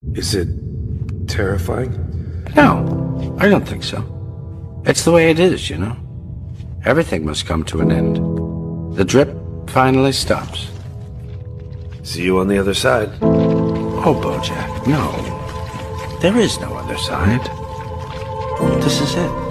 Is it terrifying? No, I don't think so. It's the way it is, you know. Everything must come to an end. The drip finally stops. See you on the other side. Oh, Bojack, no. There is no other side. This is it.